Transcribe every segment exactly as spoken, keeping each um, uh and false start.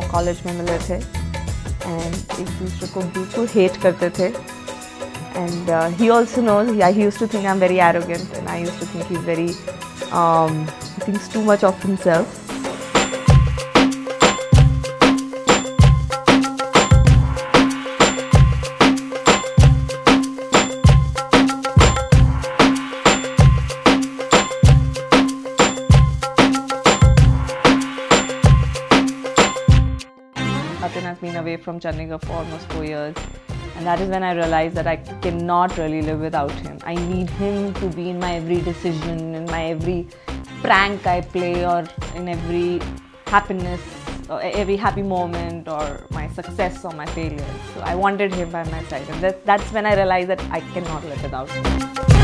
College में मिले थे एंड एक दूसरे को बिल्कुल हेट करते थे and he also knows yeah he used to think I am very arrogant and I used to think he is very he thinks too much of himself. Atin has been away from Chandigarh for almost four years and that is when I realized that I cannot really live without him. I need him to be in my every decision, in my every prank I play or in every happiness, or every happy moment or my success or my failures. So I wanted him by my side and that, that's when I realized that I cannot live without him.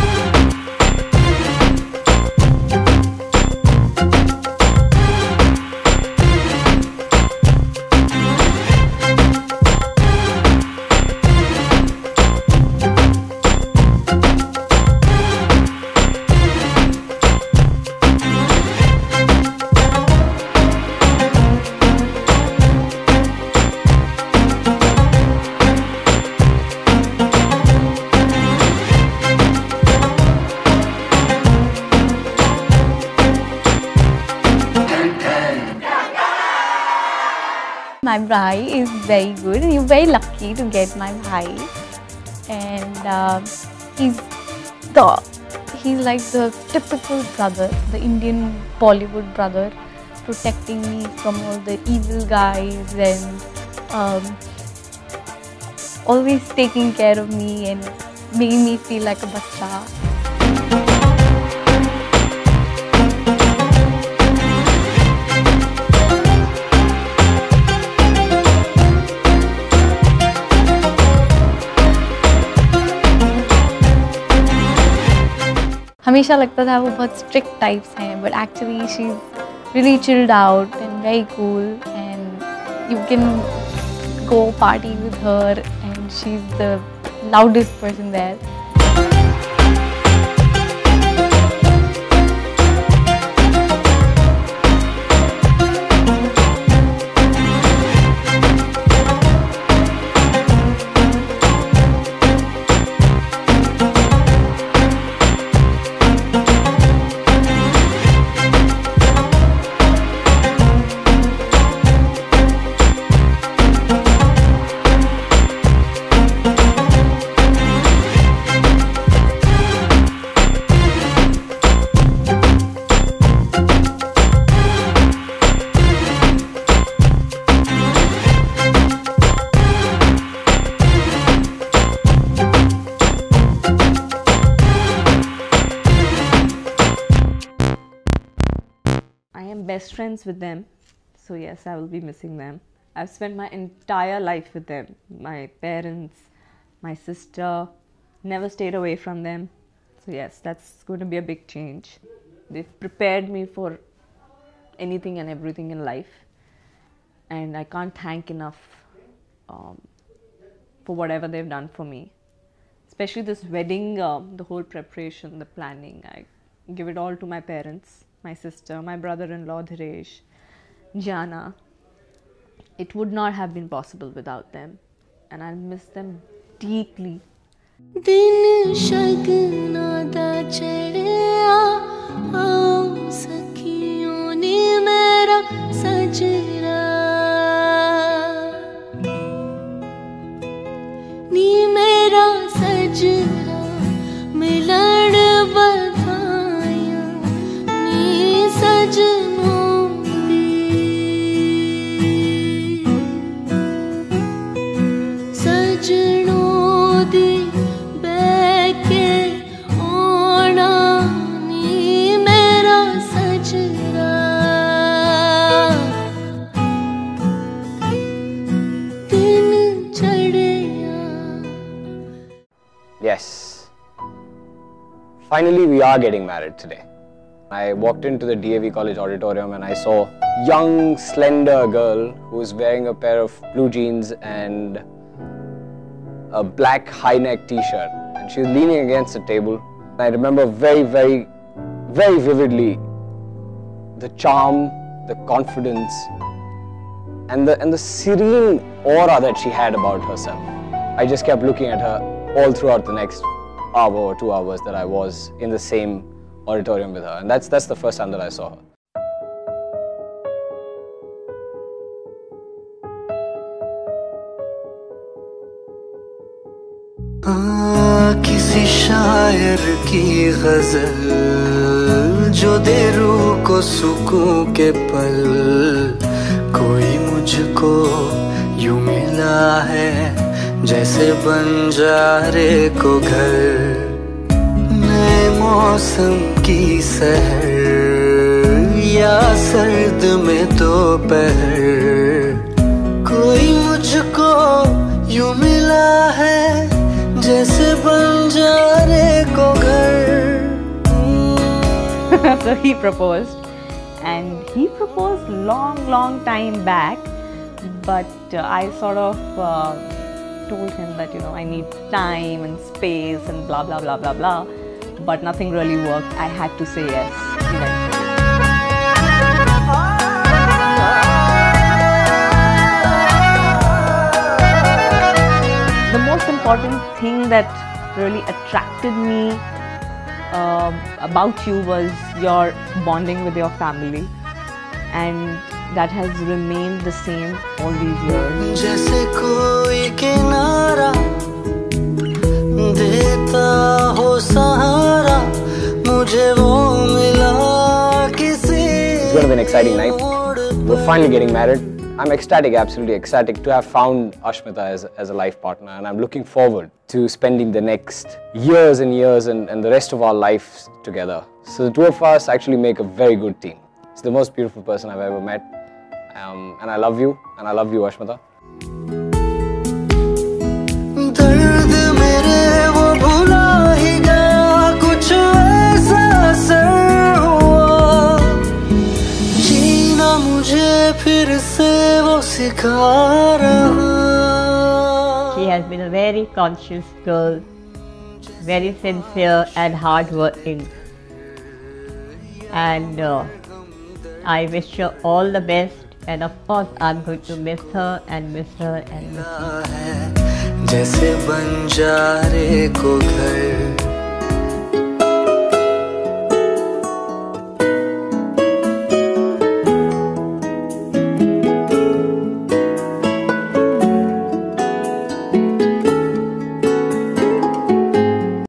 My bhai is very good. You're very lucky to get my bhai, and uh, he's the he's like the typical brother, the Indian Bollywood brother, protecting me from all the evil guys and um, always taking care of me and making me feel like a bacha. हमेशा लगता था वो बहुत strict types हैं, but actually she is really chilled out and very cool and you can go party with her and she is the loudest person there. I am best friends with them, so yes, I will be missing them. I've spent my entire life with them. My parents, my sister, never stayed away from them. So yes, that's going to be a big change. They've prepared me for anything and everything in life, and I can't thank enough um, for whatever they've done for me. Especially this wedding, uh, the whole preparation, the planning, I give it all to my parents. My sister, my brother-in-law Dhiresh, Jana. It would not have been possible without them, and I'll miss them deeply. दिन शगना दा चढ़िया आओ सखियों ने मेरा सजरा नी मेरा सजरा मिलन बधाया नी सजनों दी सजनों दी बैके ओना नी मेरा सजरा दिन चढ़िया. Yes. Finally, we are getting married today. I walked into the D A V College auditorium and I saw a young, slender girl who was wearing a pair of blue jeans and a black high-neck t-shirt. And she was leaning against the table. I remember very, very, very vividly the charm, the confidence, and the and the serene aura that she had about herself. I just kept looking at her all throughout the next hour or two hours that I was in the same auditorium with her, and that's that's the first time that I saw her. हाँ, किसी शायर की गजल जो दे रूह को सुकून के पल, कोई मुझको यूं मिला है जैसे बंजारे को घर, नए मौसम की सहर या सर्द में दोपहर, कोई मुझको यूं मिला है जैसे बंजारे को घर. So he proposed, and he proposed long long time back, but uh, I sort of uh, told him that, you know, I need time and space and blah blah blah blah blah, but nothing really worked. I had to say yes eventually. The most important thing that really attracted me uh, about you was your bonding with your family, and that has remained the same all these years. जैसे कोई किनारा देता हो सहारा, मुझे वो मिला किसी. It's going to be an exciting night. We're finally getting married. I'm ecstatic, absolutely ecstatic to have found Ashmita as, as a life partner, and I'm looking forward to spending the next years and years and, and the rest of our lives together. So the two of us actually make a very good team. It's the most beautiful person I've ever met, um, and I love you, and I love you, Ashmita. दर्द मेरे वो भुला ही गया, कुछ ऐसा असर हुआ, जीना मुझे फिर से वो सिखा रहा. She has been a very conscious girl, very sincere and hardworking, and uh, I wish her all the best, and of course I'm going to miss her and miss her and miss her. जैसे बंजारे को घर